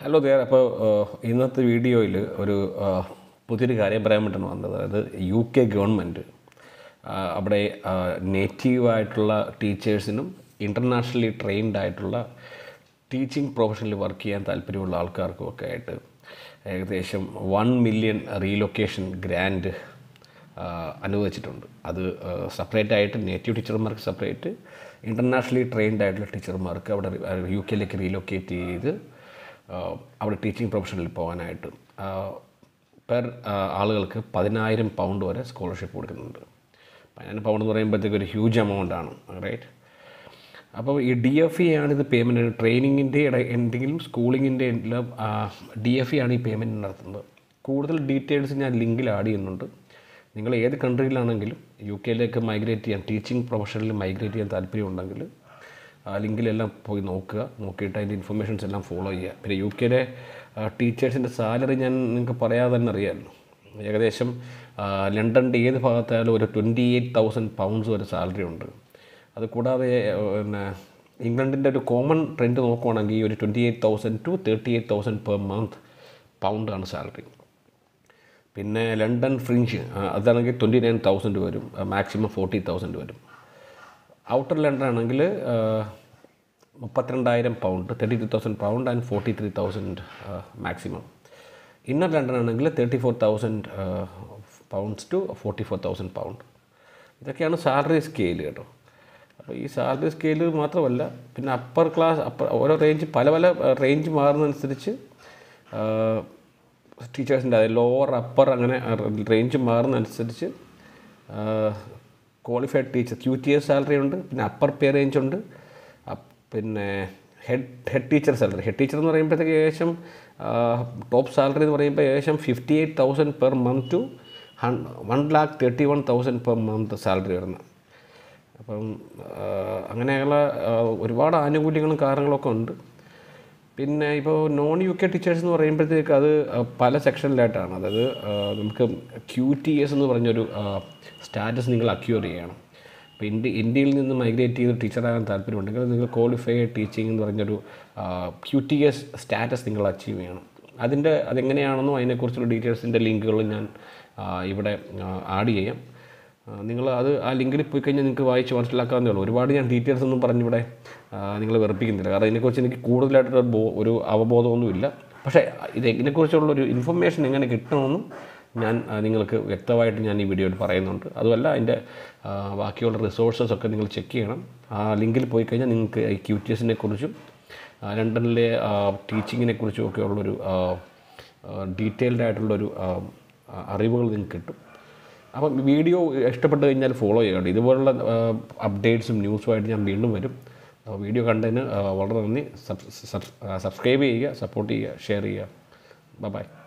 Hello there. അപ്പോൾ ഇന്നത്തെ വീഡിയോയിൽ ഒരു പുതിയൊരു കാര്യം പറയാൻ വേണ്ടിയിട്ടാണ് വന്നത്. അതായത് UK ഗവൺമെൻറ് അവിടെ നേറ്റീവായിട്ടുള്ള ടീച്ചേഴ്സിനും ഇൻ്റർനാഷണലി ട്രെയിൻഡ് ആയിട്ടുള്ള ടീച്ചിങ് പ്രൊഫഷനിൽ വർക്ക് ചെയ്യാൻ താല്പര്യമുള്ള ആൾക്കാർക്കും ഒക്കെ ആയിട്ട് ഏകദേശം 1 മില്യൺ റീലൊക്കേഷൻ ഗ്രാൻഡ് അനുവദിച്ചിട്ടുണ്ട്. അത് സെപ്പറേറ്റ് ആയിട്ട് നേറ്റീവ് ടീച്ചർമാർക്ക് സെപ്പറേറ്റ്, ഇൻ്റർനാഷണലി ട്രെയിൻഡ് ആയിട്ടുള്ള ടീച്ചർമാർക്ക് അവിടെ UK റീലൊക്കേറ്റ് ചെയ്ത് അവിടെ ടീച്ചിങ് പ്രൊഫഷനിൽ പോകാനായിട്ട് പെർ ആളുകൾക്ക് 10,000 പൗണ്ട് വരെ സ്കോളർഷിപ്പ് കൊടുക്കുന്നുണ്ട്. 10,000 പൗണ്ട് എന്ന് പറയുമ്പോഴത്തേക്ക് ഒരു ഹ്യൂജ് എമൗണ്ടാണ്, റൈറ്റ്? അപ്പോൾ ഈ DFE ആണ് ഇത് പേയ്മെൻറ്റ്. ട്രെയിനിങ്ങിൻ്റെ എന്തെങ്കിലും സ്കൂളിങ്ങിൻ്റെ എല്ലാം DFE ആണ് ഈ പേയ്മെൻറ്റ് നടത്തുന്നത്. കൂടുതൽ ഡീറ്റെയിൽസ് ഞാൻ ലിങ്കിൽ ആഡ് ചെയ്യുന്നുണ്ട്. നിങ്ങൾ ഏത് കൺട്രിയിലാണെങ്കിലും UK മൈഗ്രേറ്റ് ചെയ്യാൻ, ടീച്ചിങ് പ്രൊഫഷനിൽ മൈഗ്രേറ്റ് ചെയ്യാൻ താല്പര്യമുണ്ടെങ്കിൽ ലിങ്കിലെല്ലാം പോയി നോക്കിയിട്ട് അതിൻ്റെ ഇൻഫർമേഷൻസ് എല്ലാം ഫോളോ ചെയ്യുക. പിന്നെ UK ടീച്ചേഴ്സിൻ്റെ സാലറി ഞാൻ നിങ്ങൾക്ക് പറയാതെ തന്നെ അറിയാമല്ലോ. ഏകദേശം ലണ്ടൻ്റെ ഏത് ഭാഗത്തായാലും ഒരു 28,000 പൗണ്ട്സ് വരെ സാലറി ഉണ്ട്. അത് കൂടാതെ പിന്നെ ഇംഗ്ലണ്ടിൻ്റെ ഒരു കോമൺ ട്രെൻഡ് നോക്കുവാണെങ്കിൽ ഒരു 28,000 to 38,000 പെർ മന്ത് പൗണ്ടാണ് സാലറി. പിന്നെ ലണ്ടൻ ഫ്രിഞ്ച് അതാണെങ്കിൽ 29,000 വരും, മാക്സിമം 40,000 വരും. ഔട്ടർ ലണ്ടൻ ആണെങ്കിൽ 32,000 pound, 32,000 pound and 43,000 maximum. Inner London ആണെങ്കിൽ 34,000 പൗണ്ട്സ് ടു 44,000 പൗണ്ട്. ഇതൊക്കെയാണ് സാലറി സ്കെയിൽ കേട്ടോ. അപ്പോൾ ഈ സാലറി സ്കെയിൽ മാത്രമല്ല, പിന്നെ അപ്പർ ക്ലാസ് ഓരോ റേഞ്ച് പല റേഞ്ച് മാറുന്നതനുസരിച്ച് ടീച്ചേഴ്സിൻ്റെ അതായത് ലോവർ അപ്പർ അങ്ങനെ റേഞ്ച് മാറുന്നതനുസരിച്ച് ക്വാളിഫൈഡ് ടീച്ചർ QTS സാലറി ഉണ്ട്. പിന്നെ അപ്പർ പേ റേഞ്ച് ഉണ്ട്. പിന്നെ head teacher salary. Head teacher എന്ന് പറയുമ്പോഴത്തേക്ക് ഏകദേശം ടോപ്പ് സാലറി എന്ന് പറയുമ്പോൾ ഏകദേശം 58,000 per month to 1,31,000 per month salary വരുന്നത്. അപ്പം അങ്ങനെയുള്ള ഒരുപാട് ആനുകൂല്യങ്ങളും കാര്യങ്ങളൊക്കെ ഉണ്ട്. പിന്നെ ഇപ്പോൾ നോൺ UK ടീച്ചേഴ്സ് എന്ന് പറയുമ്പോഴത്തേക്ക് അത് പല സെക്ഷനിലായിട്ടാണ്. അതായത് നമുക്ക് QTS എന്ന് പറഞ്ഞൊരു സ്റ്റാറ്റസ് നിങ്ങൾ അക്യൂർ ചെയ്യണം. ഇപ്പോൾ ഇന്ത്യയിൽ നിന്ന് മൈഗ്രേറ്റ് ചെയ്ത് ടീച്ചറാകാൻ താല്പര്യമുണ്ടെങ്കിൽ നിങ്ങൾ ക്വാളിഫൈഡ് ടീച്ചിങ് എന്ന് പറഞ്ഞൊരു QTS സ്റ്റാറ്റസ് നിങ്ങൾ അച്ചീവ് ചെയ്യണം. അതെങ്ങനെയാണെന്നോ അതിനെക്കുറിച്ചുള്ള ഡീറ്റെയിൽസിൻ്റെ ലിങ്കുകൾ ഞാൻ ഇവിടെ ആഡ് ചെയ്യാം. നിങ്ങൾ ആ ലിങ്കിൽ പോയി കഴിഞ്ഞാൽ നിങ്ങൾക്ക് വായിച്ച് മനസ്സിലാക്കാവുന്നേ ഉള്ളൂ. ഒരുപാട് ഞാൻ ഡീറ്റെയിൽസ് ഒന്നും പറഞ്ഞിവിടെ നിങ്ങൾ വെറുപ്പിക്കുന്നില്ല. കാരണം ഇതിനെക്കുറിച്ച് എനിക്ക് കൂടുതലായിട്ടൊരു ഒരു അവബോധമൊന്നുമില്ല. പക്ഷേ ഇതിനെക്കുറിച്ചുള്ളൊരു ഇൻഫർമേഷൻ എങ്ങനെ കിട്ടണമെന്നും ഞാൻ നിങ്ങൾക്ക് വ്യക്തമായിട്ട് ഞാൻ ഈ വീഡിയോയിൽ പറയുന്നുണ്ട്. അതുമല്ല അതിൻ്റെ ബാക്കിയുള്ള റിസോഴ്സസൊക്കെ നിങ്ങൾ ചെക്ക് ചെയ്യണം. ആ ലിങ്കിൽ പോയി കഴിഞ്ഞാൽ നിങ്ങൾക്ക് ഈ QTSനെ കുറിച്ചും ലണ്ടനിലെ ടീച്ചിങ്ങിനെ കുറിച്ചും ഒക്കെ ഉള്ളൊരു ഡീറ്റെയിൽഡ് ആയിട്ടുള്ളൊരു അറിവുകൾ നിങ്ങൾക്ക് കിട്ടും. അപ്പം വീഡിയോ ഇഷ്ടപ്പെട്ട് കഴിഞ്ഞാൽ ഫോളോ ചെയ്യണം. ഇതുപോലുള്ള അപ്ഡേറ്റ്സും ന്യൂസുമായിട്ട് ഞാൻ വീണ്ടും വരും. വീഡിയോ കണ്ടതിന് വളരെ നന്ദി. സബ്സ്ക്രൈബ് ചെയ്യുക, സപ്പോർട്ട് ചെയ്യുക, ഷെയർ ചെയ്യുക. ബൈ.